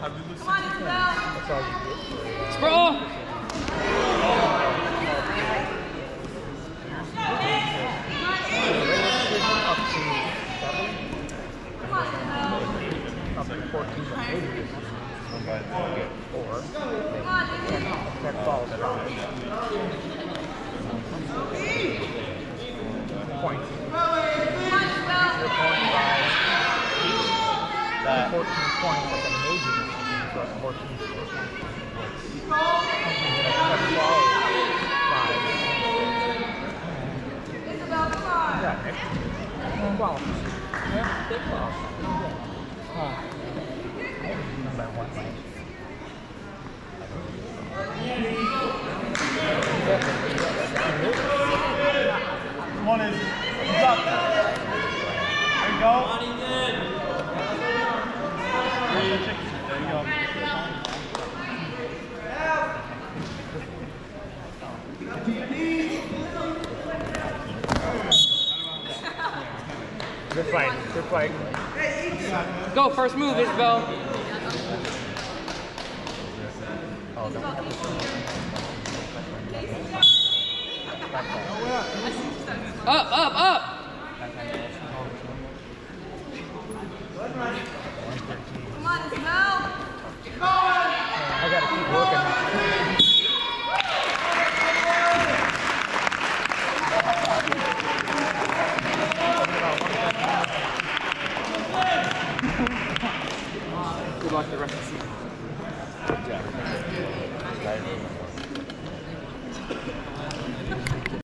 Come on, Isabel. That's all you get. Sprawl! Up to 14 maybe somebody will get 4. That falls at all. Points. You're point by 14 points at the major machine, so it's 14 points. Isabel, come on. Yeah, Nick. Well, yeah, big ball. By 1 point. One is up. There you go. There you go. Good fight. Good fight. Go, first move, Isabel. Oh, don't have Up, up, up! Come on, Isabel. I gotta keep working. Good luck the rest of the season. Good job.